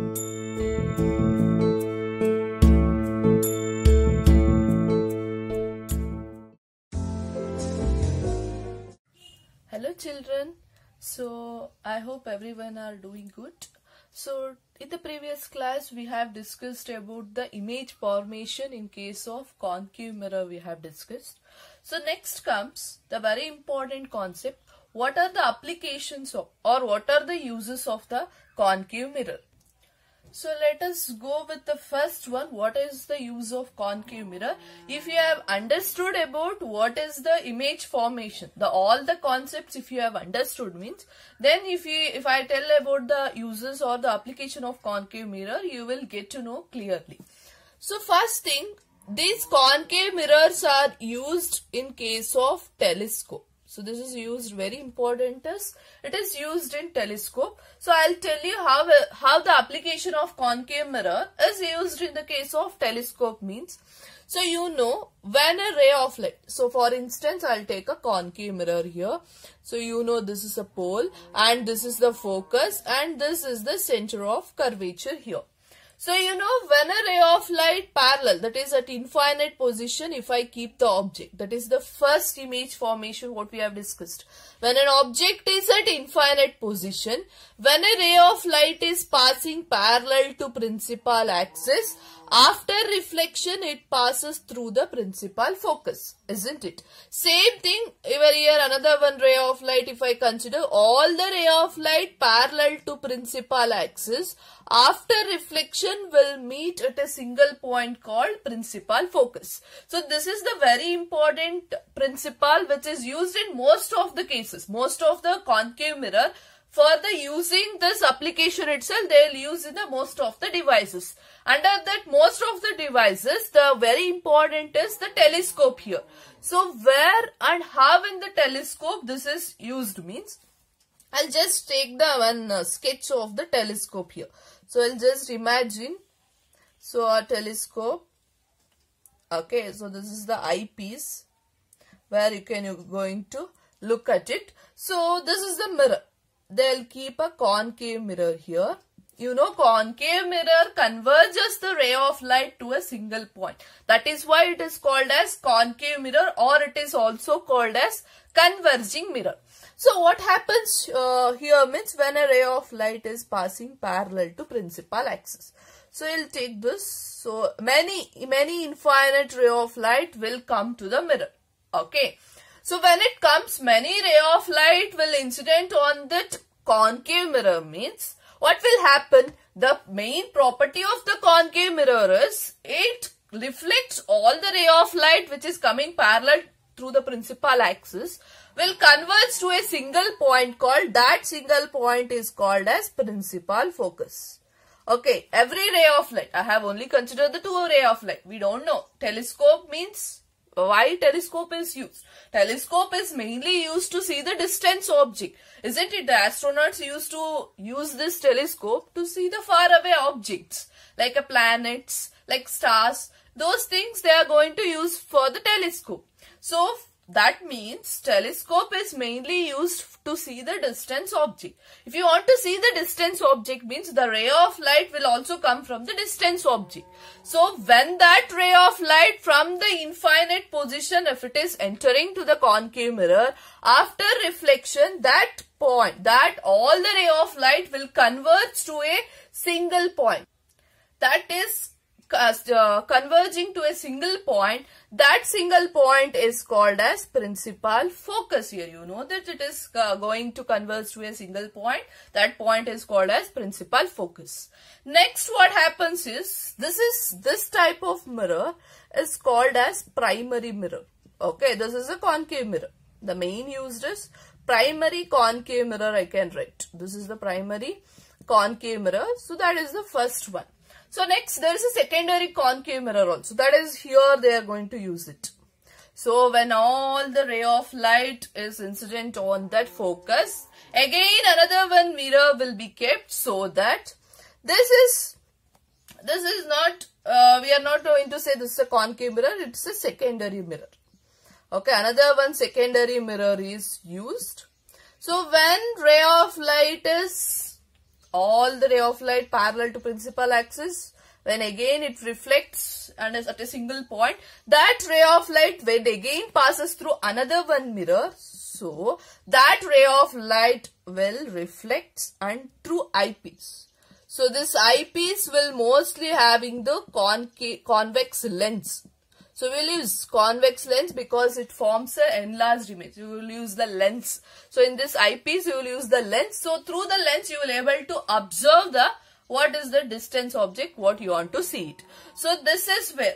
Hello children, so I hope everyone are doing good. So in the previous class we have discussed about the image formation in case of concave mirror we have discussed. So next comes the very important concept, what are the applications of or what are the uses of the concave mirror. So let us go with the first one. What is the use of concave mirror? If you have understood about what is the image formation, all the concepts if you have understood means, then if I tell about the uses or the application of concave mirror, you will get to know clearly. So first thing, these concave mirrors are used in case of telescope. So this is used, very important is, it is used in telescope. So I'll tell you how the application of concave mirror is used in the case of telescope means. So you know, when a ray of light, so for instance I'll take a concave mirror here. So you know this is a pole and this is the focus and this is the center of curvature here. So you know, when a ray of light parallel, that is at infinite position, if I keep the object, that is the first image formation what we have discussed. When an object is at infinite position, when a ray of light is passing parallel to principal axis, after reflection it passes through the principal focus, isn't it? Same thing over here, another one ray of light, if I consider all the ray of light parallel to principal axis, after reflection will meet at a single point called principal focus. So this is the very important principle which is used in most of the cases, most of the concave mirror. For the using this application itself, they will use in the most of the devices. Under that most of the devices, the very important is the telescope here. So where and how in the telescope this is used means, I'll just take the one sketch of the telescope here. So I'll just imagine, so a telescope, okay, so this is the eyepiece where you're going to look at it. So this is the mirror. They'll keep a concave mirror here. You know, concave mirror converges the ray of light to a single point. That is why it is called as concave mirror, or it is also called as converging mirror. So what happens here means, when a ray of light is passing parallel to principal axis. So you'll take this. So many infinite ray of light will come to the mirror. Okay. So when it comes, many ray of light will incident on that concave mirror means, what will happen? The main property of the concave mirror is, it reflects all the ray of light which is coming parallel through the principal axis, will converge to a single point called, that single point is called as principal focus. Okay, every ray of light, I have only considered the two ray of light. We don't know. Telescope means, why telescope is used? Telescope is mainly used to see the distance object. Isn't it? The astronauts used to use this telescope to see the far away objects like planets, like stars. Those things they are going to use for the telescope. So that means telescope is mainly used to see the distance object. If you want to see the distance object means, the ray of light will also come from the distance object. So when that ray of light from the infinite position, if it is entering to the concave mirror, after reflection, that point, that all the ray of light will converge to a single point. That is converging to a single point. That single point is called as principal focus here. You know that it is going to converge to a single point. That point is called as principal focus. Next, what happens is, this type of mirror is called as primary mirror. Okay, this is a concave mirror. The main used is primary concave mirror, I can write. This is the primary concave mirror. So that is the first one. So next, there is a secondary concave mirror also. That is, here they are going to use it. So when all the ray of light is incident on that focus, again another one mirror will be kept, so that this is not, we are not going to say this is a concave mirror, it's a secondary mirror. Okay, another one secondary mirror is used. So when ray of light is all the ray of light parallel to principal axis. When again it reflects and is at a single point, that ray of light when again passes through another one mirror, so that ray of light will reflect and through eyepiece. So this eyepiece will mostly having the convex lens. So we will use convex lens because it forms an enlarged image. You will use the lens. So in this eyepiece you will use the lens. So through the lens you will able to observe the what is the distance object, what you want to see it. So this is where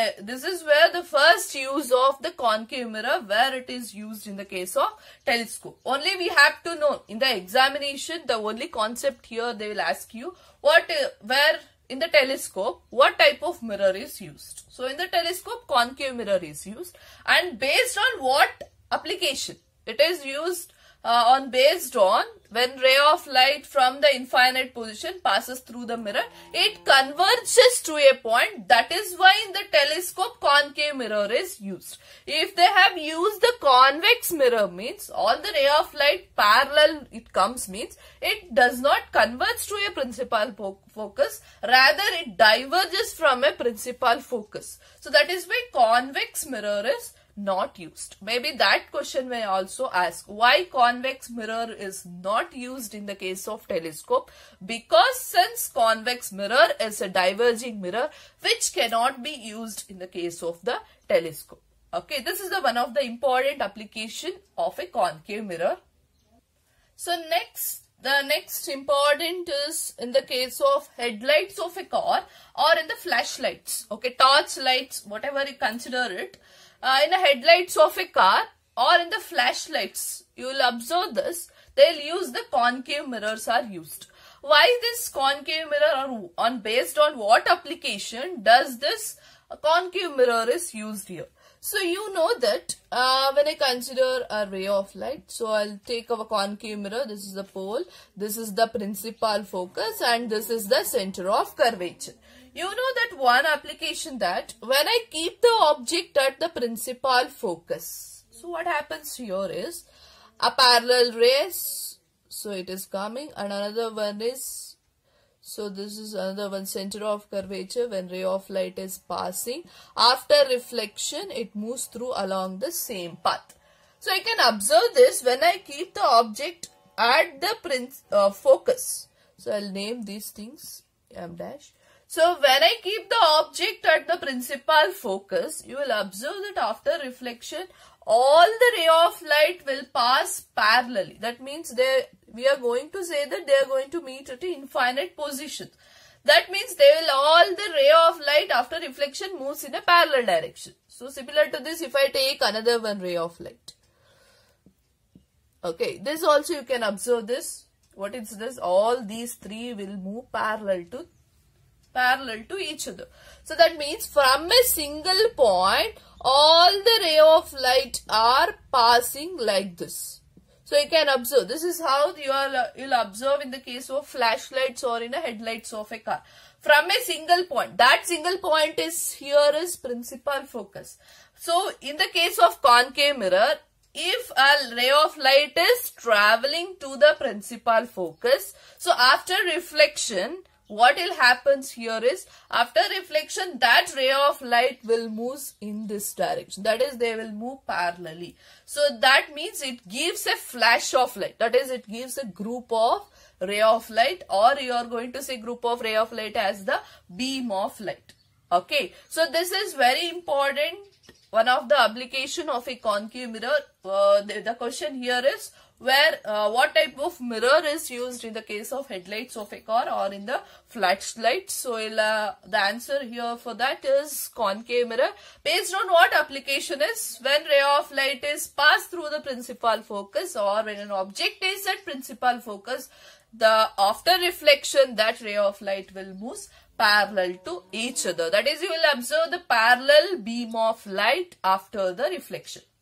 the first use of the concave mirror, where it is used in the case of telescope. Only we have to know in the examination, the only concept here they will ask you where in the telescope what type of mirror is used. So in the telescope concave mirror is used, and based on what application it is used based on when ray of light from the infinite position passes through the mirror, it converges to a point. That is why in the telescope concave mirror is used. If they have used the convex mirror, means all the ray of light parallel it comes, means it does not converge to a principal focus, rather it diverges from a principal focus. So that is why convex mirror is not used. Maybe that question may also ask why convex mirror is not used in the case of telescope, because since convex mirror is a diverging mirror which cannot be used in the case of the telescope. Okay, this is the one of the important application of a concave mirror. So the next important is in the case of headlights of a car or in the flashlights, okay, torch lights, whatever you consider it. In the headlights of a car or in the flashlights, you will observe this, they will use the concave mirrors are used. Why this concave mirror, or based on what application does this concave mirror is used here? So you know that when I consider a ray of light, so I'll take our concave mirror, this is the pole, this is the principal focus, and this is the center of curvature. You know that one application that when I keep the object at the principal focus, so what happens here is a parallel rays, so it is coming, and another one is, so this is another one, center of curvature. When ray of light is passing, after reflection it moves through along the same path. So I can observe this when I keep the object at the focus. So I'll name these things M dash. So when I keep the object at the principal focus, you will observe that after reflection, all the ray of light will pass parallelly. That means we are going to say that they are going to meet at infinite positions. That means all the ray of light after reflection moves in a parallel direction. So similar to this, if I take another one ray of light. Okay, this also you can observe this. What is this? All these three will move parallel to each other. So that means from a single point, all the ray of light are passing like this. So you can observe. This is how you'll observe in the case of flashlights or in a headlights of a car. From a single point, that single point is principal focus. So in the case of concave mirror, if a ray of light is traveling to the principal focus, so after reflection, what will happens here is, after reflection, that ray of light will move in this direction. That is, they will move parallelly. So that means it gives a flash of light. That is, it gives a group of ray of light, or you are going to say group of ray of light as the beam of light. Okay. So this is very important. One of the application of a concave mirror. The question here is, what type of mirror is used in the case of headlights of a car or in the flashlights? So the answer here for that is concave mirror. Based on what application is, when ray of light is passed through the principal focus, or when an object is at principal focus, after reflection, that ray of light will move parallel to each other. That is, you will observe the parallel beam of light after the reflection.